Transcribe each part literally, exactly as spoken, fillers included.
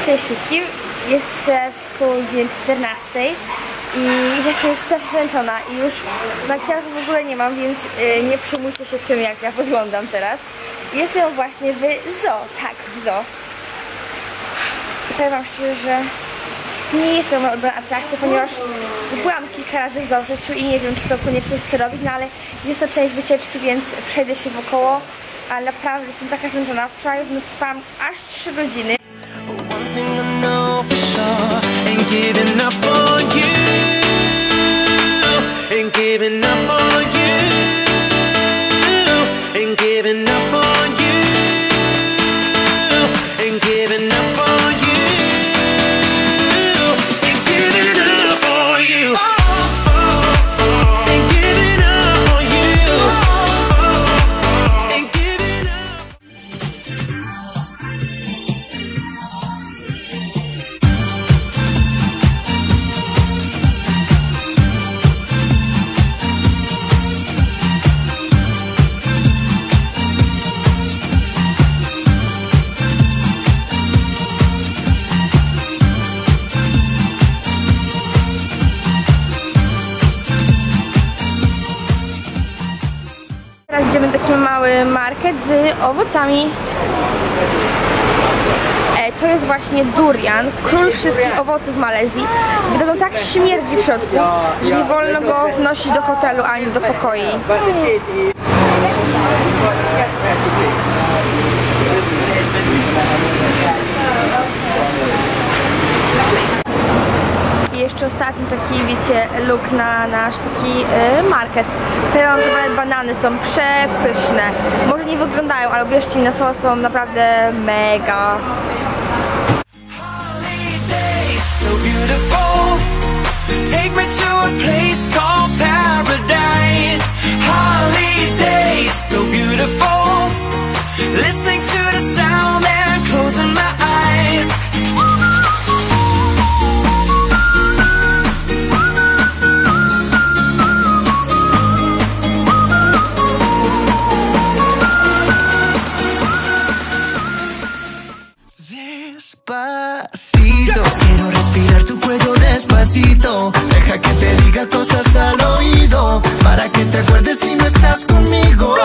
Cześć wszystkim, jest teraz koło godziny czternastej i jestem już strasznie zmęczona i już makijażu w ogóle nie mam, więc yy, nie przejmujcie się tym, jak ja wyglądam teraz. Jestem właśnie w zoo, tak, w zoo. I powiem wam szczerze, że nie jest to moja ulubiona atrakcja, ponieważ byłam kilka razy w zoo w życiu i nie wiem, czy to koniecznie chcę robić, no ale jest to część wycieczki, więc przejdę się wokoło, ale naprawdę jestem taka zmęczona. Wczoraj w nocy spałam aż trzy godziny. Ain't giving up on you, ain't giving up on you, ain't giving up on you, ain't giving up on you, ain't giving up on you, ain't giving up on you, ain't giving up. Teraz idziemy do taki mały market z owocami. E, to jest właśnie durian, król wszystkich owoców w Malezji. Wiadomo, tak śmierdzi w środku, że nie wolno go wnosić do hotelu ani do pokoi. I jeszcze ostatni taki, wiecie, look na nasz taki yy, market. Powiem wam, że nawet banany są przepyszne. Może nie wyglądają, ale wierzcie mi, na słowo są naprawdę mega. Despacito, quiero respirar tu cuello despacito. Deja que te diga cosas al oído, para que te acuerdes si no estás conmigo.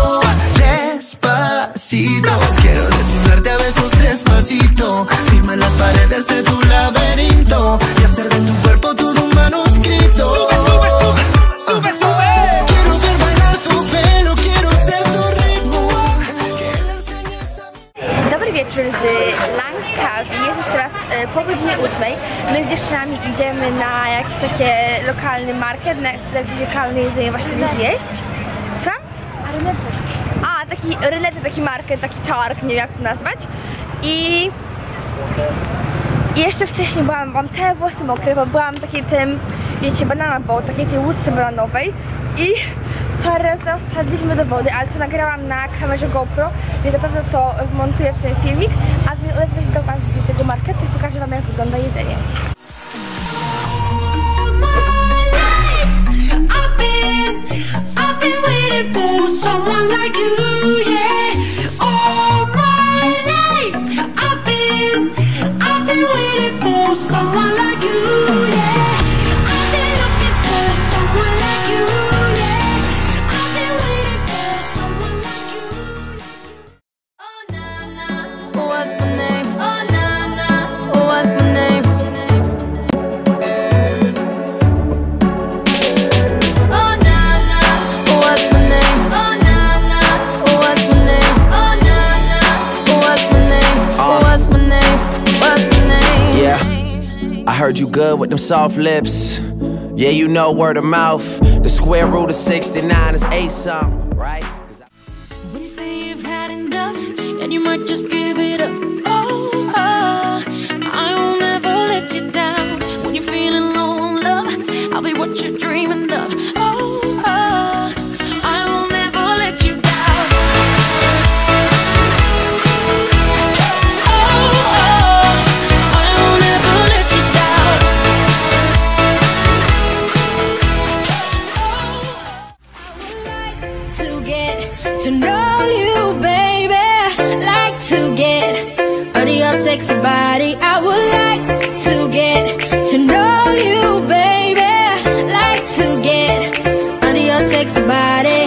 Despacito, quiero desnudarte a besos despacito. Firma las paredes de tu laberinto y hacer de tu cuerpo todo un manuscrito. Sube, sube, sube, sube, sube. Quiero ver bailar tu pelo, quiero ser tu ritmo. Que le enseñes a mí. Dobry wieczór z Langkawi. Jest już teraz e, po godzinie ósmej. My z dziewczynami idziemy na jakiś taki lokalny market, na jakieś lokalne jedzenie właśnie sobie zjeść. Co? A, ryneczek. A, taki ryneczek, taki market, taki targ, nie wiem jak to nazwać. I, I jeszcze wcześniej byłam, mam całe włosy mokre, bo byłam w takiej tym, wiecie, banana boat, takiej tej łódce bananowej. I parę razy tam wpadliśmy do wody, ale to nagrałam na kamerze GoPro, więc na pewno to wmontuję w ten filmik, a wy odezwę się do was z tego marketu i pokażę wam, jak wygląda jedzenie. I heard you good with them soft lips. Yeah, you know word of mouth. The square root of sixty-nine is eight something, right? When you say you've had enough and you might just give it up. Oh, uh, I will never let you down. When you're feeling low on love, I'll be what you're dreaming of. Oh, uh, I will never let you down. To know you, baby, like to body. I would like to get to know you, baby. Like to get under your sexy body.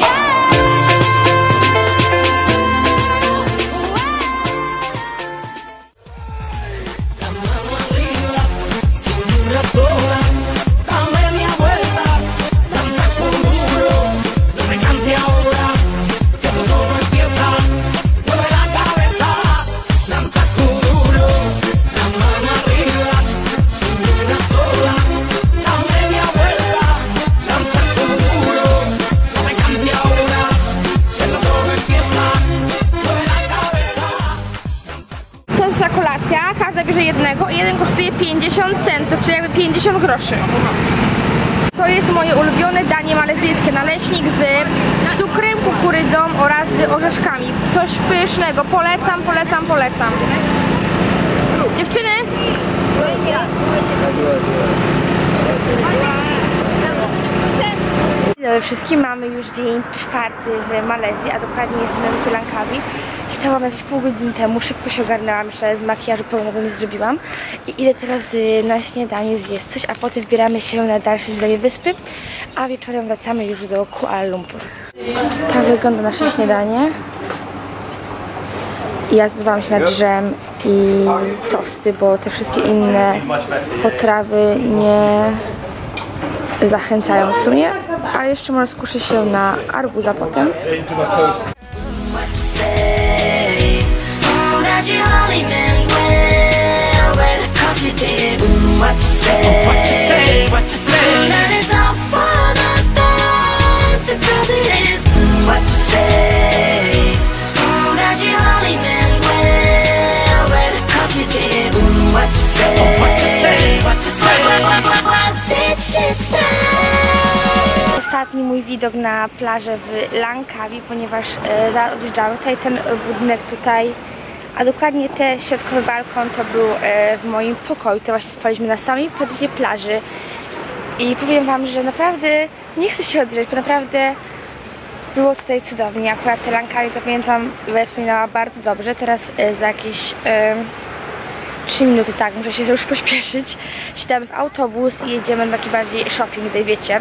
Kolacja, każda bierze jednego i jeden kosztuje pięćdziesiąt centów, czyli jakby pięćdziesiąt groszy. To jest moje ulubione danie malezyjskie, naleśnik z cukrem, kukurydzą oraz z orzeszkami. Coś pysznego, polecam, polecam, polecam. Dziewczyny! Dzień dobry wszystkim, mamy już dzień czwarty w Malezji, a dokładnie jestem na wyspie Langkawi. Wstałam jakieś pół godziny temu, szybko się ogarnęłam, jeszcze makijażu pełnego nie zrobiłam. I idę teraz na śniadanie zjeść coś, a potem wybieramy się na dalsze zlewie wyspy, a wieczorem wracamy już do Kuala Lumpur. Tak wygląda nasze śniadanie. Ja zdecydowałam się na dżem i tosty, bo te wszystkie inne potrawy nie zachęcają w sumie, ale jeszcze może skuszę się na arbuza potem. Ostatni mój widok na plażę w Langkawi, ponieważ e, zaraz odjeżdżamy. Tutaj ten budynek tutaj, a dokładnie ten środkowy balkon to był e, w moim pokoju. To właśnie spaliśmy na samej plaży plaży i powiem wam, że naprawdę nie chcę się odjeżdżać, bo naprawdę było tutaj cudownie. Akurat te Langkawi, pamiętam, wspominała bardzo dobrze. Teraz e, za jakieś e, trzy minuty, tak, muszę się już pośpieszyć. Siadamy w autobus i jedziemy na taki bardziej shopping, tutaj wiecie.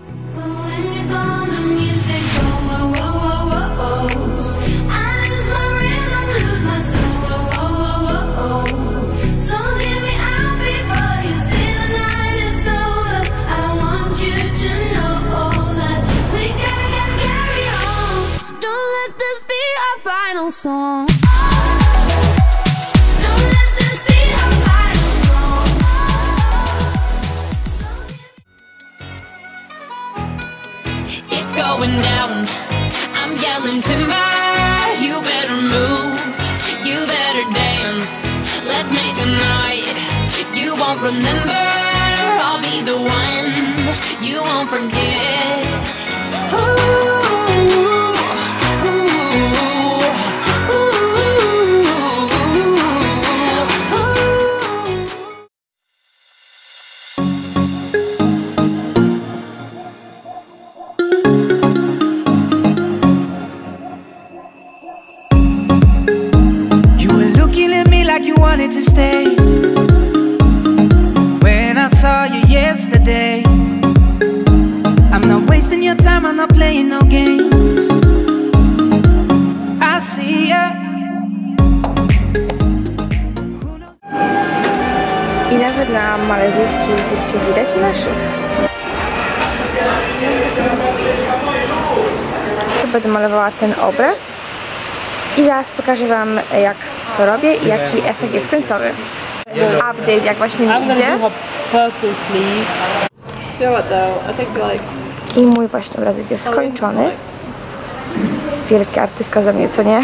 Song. It's going down. I'm yelling timber. You better move. You better dance. Let's make a night you won't remember. I'll be the one you won't forget. Ooh. Wanted to stay when I saw you yesterday. I'm not wasting your time, I'm not playing no games. I see ya. I nawet na malezyjskiej wyspie widać naszych. To będę malowała ten obraz i zaraz pokażę wam, jak to robię i jaki efekt jest końcowy. Update, jak właśnie mi idzie. I mój właśnie obrazek jest skończony. Wielki artystka za mnie, co nie?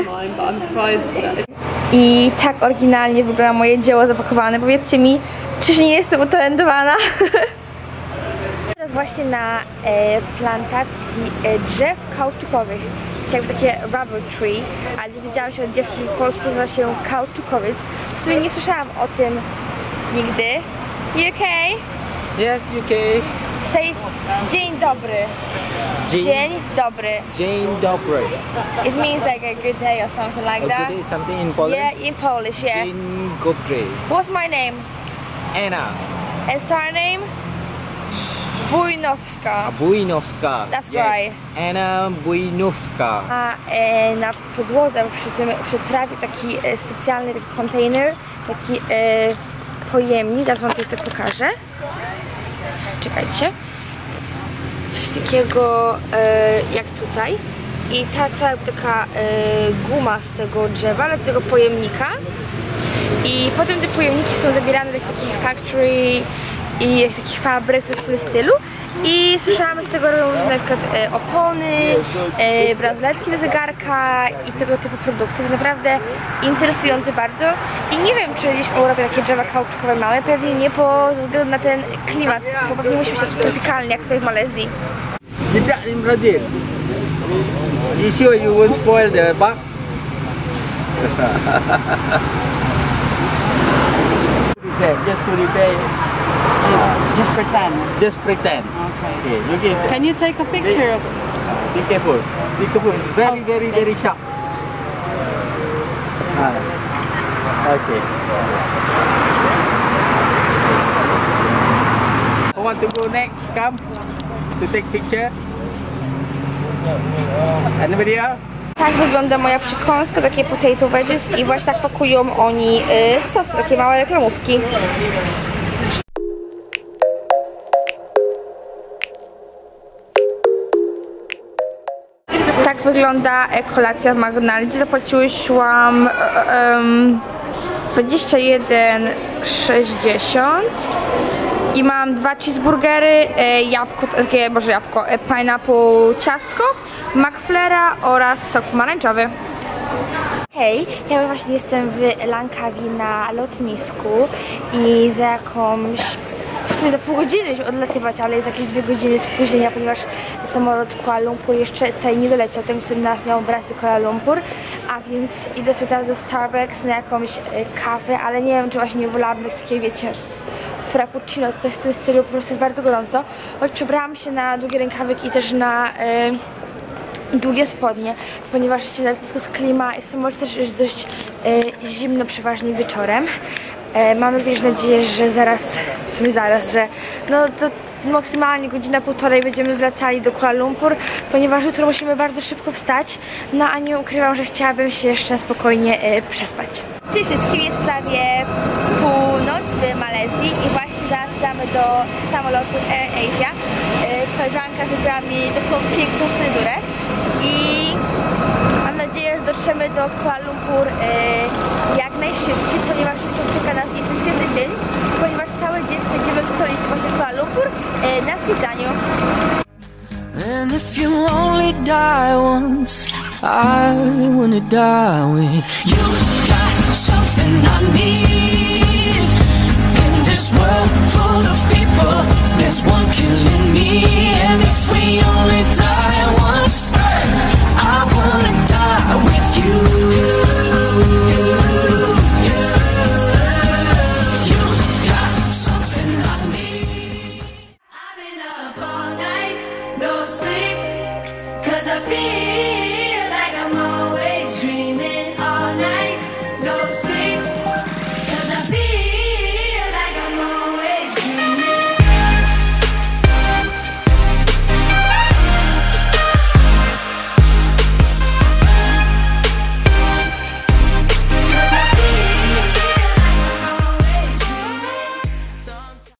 I tak oryginalnie wygląda moje dzieło zapakowane. Powiedzcie mi, czyż nie jestem utalentowana? Teraz właśnie na e, plantacji e, drzew kauczukowych. Jakby takie rubber tree, ale dowiedziałam się od dziewczyn, że po polsku nazywa się kauczukowiec. W sumie nie słyszałam o tym nigdy. You okay? Yes, U K. Say dzień dobry. Dzień, Dzień dobry. Dzień dobry. It means like a good day or something like A that. good day, something in Poland? Yeah, in Polish, yeah. Dzień dobry. What's my name? Anna. And surname? Bujnowska. Bujnowska. That's yes. right. Anna Bujnowska. A e, na podłodze przy tym, przy trawie taki e, specjalny taki kontener, taki e, pojemnik, zaraz wam tutaj to pokażę. Czekajcie. Coś takiego e, jak tutaj. I ta cała taka e, guma z tego drzewa, ale do tego pojemnika. I potem te pojemniki są zabierane do takich factory i takich fabryk, coś w tym stylu. I słyszałam, że z tego robią różne na przykład e, opony, e, bransoletki do zegarka i tego typu produkty. To jest naprawdę interesujące bardzo. I nie wiem, czy gdzieś w Europie takie drzewa kauczkowe mamy. Pewnie nie, bo ze względu na ten klimat, bo pewnie musi być taki tropikalny, jak tutaj w Malezji. Tidak in Brazil. You sure you won't spoil the bug? Just put it there. Just pretend. Just pretend. Okay. Okay, you give. Can you take a picture of Be careful. Be careful. It's very, very, very sharp. Ah. Okay. Who want to go next? Come to take picture. Anybody else? Tak wygląda moja przekąska, takie potato wedges i właśnie tak pakują oni y, sosy, takie małe reklamówki. Tak wygląda kolacja w McDonaldzie. Zapłaciłam um, dwadzieścia jeden sześćdziesiąt i mam dwa cheeseburgery, e, jabłko, takie, może jabłko, e, pineapple ciastko, McFlera oraz sok pomarańczowy. Hej, ja właśnie jestem w Langkawi na lotnisku i za jakąś, w sumie za pół godziny już odlatywać, ale jest jakieś dwie godziny spóźnienia, ponieważ samolot Kuala Lumpur jeszcze tutaj nie doleciał, ten, który nas miał brać do Kuala Lumpur, a więc idę sobie teraz do Starbucks na jakąś e, kawę, ale nie wiem, czy właśnie nie wolałabym być takiej, wiecie, frappuccino, coś w tym stylu, po prostu jest bardzo gorąco. Choć przebrałam się na długie rękawek i też na e, długie spodnie, ponieważ na lotnisku jest klima i w samolocie też jest dość e, zimno, przeważnie wieczorem. E, mamy też nadzieję, że zaraz, w sumie zaraz, że no to maksymalnie godzina, półtorej będziemy wracali do Kuala Lumpur, ponieważ jutro musimy bardzo szybko wstać, no a nie ukrywam, że chciałabym się jeszcze spokojnie e, przespać. Cześć wszystkim, jest prawie północ w Malezji i właśnie zaraz wsiadamy do samolotu Air Asia. E, koleżanka wybrała mi taką piękną fryzurę i mam nadzieję, że dotrzemy do Kuala Lumpur e, jak najszybciej, ponieważ jutro czeka nas intensywny dzień, ponieważ cały dzień spędzimy w stolicy właśnie w Kuala Lumpur e, na zwiedzaniu. And if you only die once, I wanna die with you. Got something I need.